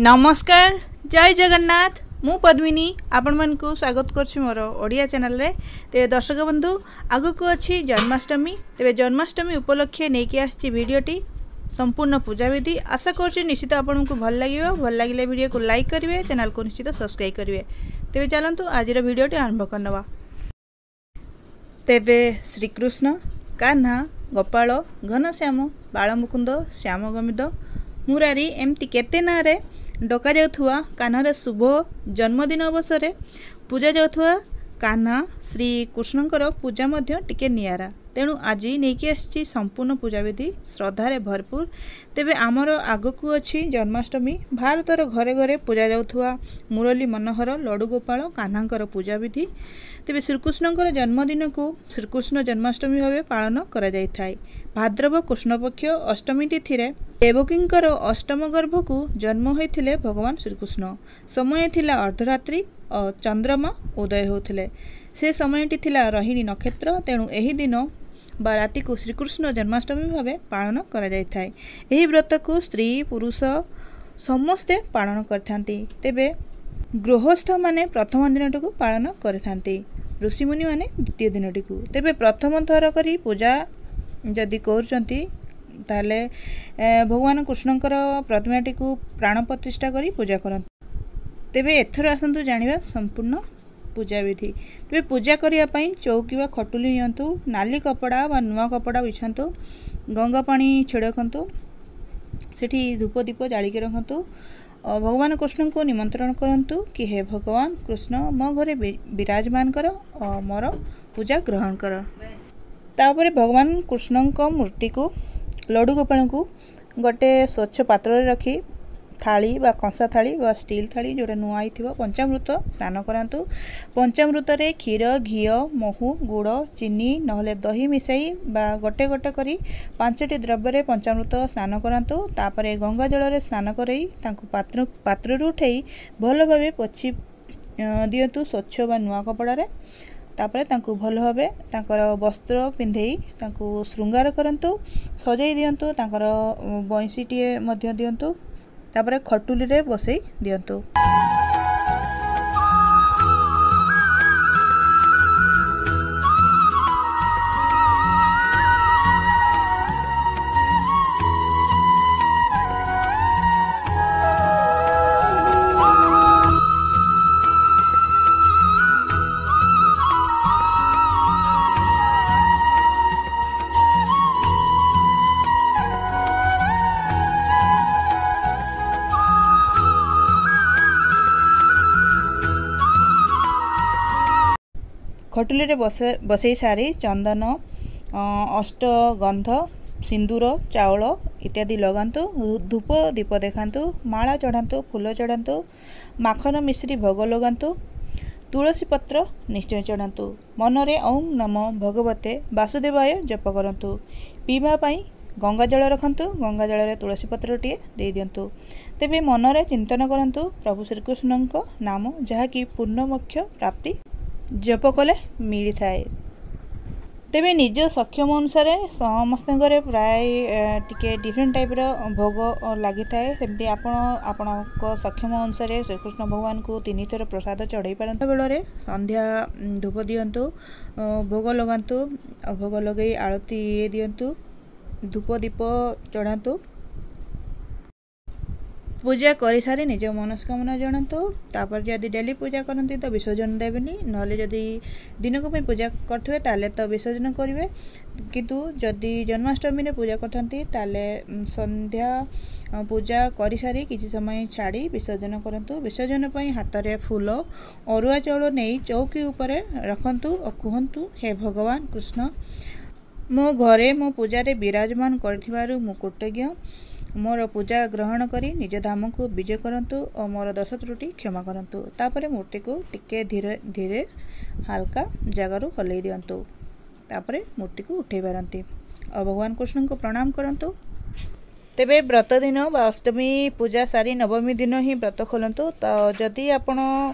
नमस्कार जय जगन्नाथ मु पद्मिनी आपण मन को स्वागत करछि मोर ओडिया चैनल रे। तेरे दर्शक बंधु आगु को अछि जन्माष्टमी। तेरे जन्माष्टमी उपलक्षे नेकी आछि वीडियोटी संपूर्ण पूजा विधि। आशा करछि निश्चित आपण को भल लागिवो। भल लागिले वीडियो को लाइक करिवे, चैनल को निश्चित सब्सक्राइब करिवे। तेरे चलंतु आजिर वीडियोटी आरंभ करनवा। तेरे श्री कृष्ण, कान्हा, गोपाल, घनश्याम, बालमुकुंद, श्याम गमिद, मुरारी एमती केते ना रे डका जाउथुआ कान्हार शुभ जन्मदिन अवसर पूजा जाउथुआ कान्हा श्री कृष्णकर पूजा मध्य टिके नियारा। तेणु आज नेकी आछि संपूर्ण पूजा विधि श्रद्धारे भरपूर। तेबे आमर आगकू अछि जन्माष्टमी। भारतर घरे घरे पूजा जाउथुआ मुरली मनोहर लड्डू गोपाल कान्हांकर पूजा विधि। तेबे श्रीकृष्णकर जन्मदिन को श्रीकृष्ण जन्माष्टमी भाव पालन करा जाय थाय। भाद्रव कृष्ण पक्ष अष्टमी तिथि रे देवकींकर अष्टम गर्भ को जन्म होइथिले भगवान श्रीकृष्ण। समय थिला अर्धरात्रि और चंद्रमा उदय होथिले। से समयटी थिला रोहिणी नक्षत्र। तेणु एही दिन बा राति को श्रीकृष्ण जन्माष्टमी भाव पालन करा जाय थाय। एही व्रत को स्त्री पुरुष समस्ते पालन करथांती। तेबे गृहस्थ माने प्रथम दिनटी को पालन करथांती, ऋषिमुनि माने द्वितीय दिनटी को। तेबे प्रथम थर करी पूजा जदि करचंती ताले भगवान कृष्णकर प्रतिमाटी को प्राण प्रतिष्ठा करी पूजा करंती। तेबे एथर आसंतु जानिबा संपूर्ण पूजा विधि। तेबे पूजा करिया पई चौकी वा खटुली नियंतु, नाली कपड़ा वा नुआ कपड़ा बिछंतु, गंगा पानी छिड़कंतु, सेठी धूप दीप जाली के रखंतु। भगवान कृष्ण को निमंत्रण करंतु कि हे भगवान कृष्ण मो घरे विराजमान कर और मोर पूजा ग्रहण कर। तापर भगवान कृष्ण को मूर्ति को लड्डू गोपाल को गोटे स्वच्छ पात्र रखी थाली बा कंसा थाली बा स्टील थाली जोटा नुआ थी पंचामृत स्नान करांतु। पंचामृत रे क्षीर घी महू गुड़ चीनी नहले दही मिसाई बा गोटे गोटे करी 5टी द्रव्य रे पंचामृत स्नान करांतु। तापरे गंगा जल रे स्नान करई तांको पात्र रु उठेई भल भाबे पोछि दियंतु स्वच्छ बा नुआ कपड़ा रे। तापरे तांको भल भाबे तांकर वस्त्र पिंधेई तांको श्रृंगार करंतु, सजाई दियंतु, तांकर बंसीटीए मध्य दियंतु। तापरे खटुली रे बसई दियंतु। खटुली रे बसई सारी चंदन अष्टगंध सिंदूर चाउल इत्यादि लगांतु, धूप दीप देखांतु, माला चढ़ांतु, फूल चढ़ांतु, माखन मिश्री भोग लगांतु, तुलसी पत्र निश्चय चढ़ांतु। मनरे ओम नमो भगवते वासुदेवाय जप करंतु। पीवा पाई गंगा जल रखंतु, गंगा जल रे तुलसी पत्र टिए दे दियंतु। तेबे मनरे चिंतन करंतु प्रभु श्रीकृष्ण को नाम जहाँकि पूर्ण मोक्ष प्राप्ति जप कले मिली थाए। तेबे निज सक्षम अनुसार समस्त प्राय टिके डिफरेंट टाइप रो भोग लगी थाए। सेमती आपण सक्षम अनुसार श्रीकृष्ण भगवान को 3 थर प्रसाद चढ़ाई पारंत। बेलरे संध्या धूप दियंतु, भोग लगांतु, भोग लगे आरती दियंतु, धूप दीप चढ़ांतु। पूजा कर सारी निज मनस्कामना जनातु। तापर जदि डेली पूजा करती तो विसर्जन देवेनि, नहले जदि दिनक पूजा करथिबे ताले तो विसर्जन करिवे। किंतु जदि जन्माष्टमी रे पूजा करथंती ताले संध्या पूजा कर सारी किछि समय छाड़ी विसर्जन करंतु। विसर्जन पई हाथ रे फूल अरुआ चाउल नहीं चौकी ऊपर रखंतु और कहंतु हे भगवान कृष्ण मो घरे मो पूजा रे विराजमान करथिबारु मो कृतज्ञ। मोर पूजा ग्रहण करी निज धाम को विजय करंतु और मोर दोष त्रुटि क्षमा करंतु। तापरे मूर्ति को टिके धीरे धीरे हल्का जगारू हलई दियंतु। तापरे मूर्ति को उठे पारंती और भगवान कृष्ण को प्रणाम करंतु। तेबे व्रत दिन बा अष्टमी पूजा सारी नवमी दिन ही व्रत खोलंतु। तो जदि आपण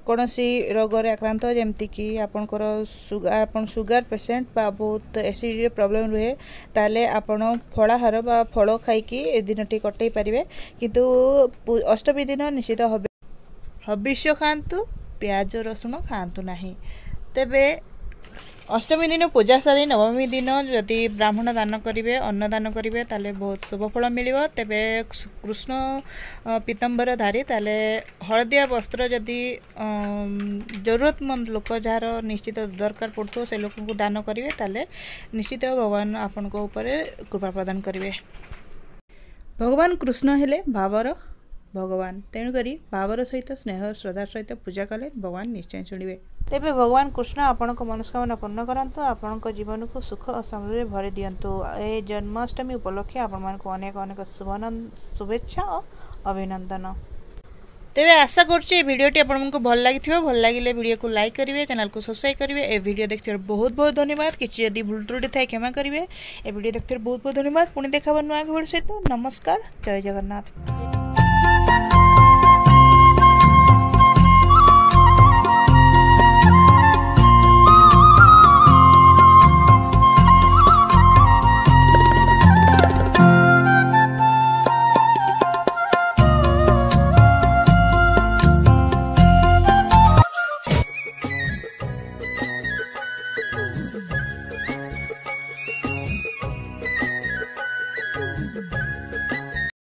कौन सी रोग आक्रांत जमती आपणकर सुगार पेसेंट बा बहुत एसिडिटी प्रॉब्लम रुहे ताले आपण फलाहार बा फल खाइकी ए दिनटी कटई पारे किंतु अष्टमी दिन निश्चित हबिष्य खातु प्याज रसुण खातु नहीं। तेबे अष्टमी दिन पूजा सारी नवमी दिन जदि ब्राह्मण दान करेंगे अन्न दान करेंगे ताले बहुत शुभफल मिल। तेबे कृष्ण पीतम्बर धारी ताले हलदिया वस्त्र जदि जरूरतमंद लोक जार निश्चित दरकार पड़ो से लोक को दान करेंगे ताले निश्चित भगवान आपण ऊपर कृपा प्रदान करेंगे। भगवान कृष्ण हेले भावर भगवान तेणुक भावर सहित स्नेह श्रद्धा सहित पूजा कले भगवान निश्चय शुणवे। तेबे भगवान कृष्ण आपण मनस्कामना पूर्ण करंतु आपण जीवन को सुख और समृद्धि भरी दिंतु। ए जन्माष्टमी उपलक्षे आपण को अनेक अनेक शुभेच्छा और अभिनंदन। तेबे आशा करुच्चे भिडियोटी आपको भल लगे वीडियो को लाइक करेंगे चैनल को सब्सक्राइब करेंगे। ए वीडियो देखते बहुत बहुत धन्यवाद। किसी जदि भूल त्रुटि थाए क्षमा करेंगे। ए वीडियो देखते बहुत बहुत धन्यवाद। पुणी देखा नुआ वीडियो सहित नमस्कार जय जगन्नाथ।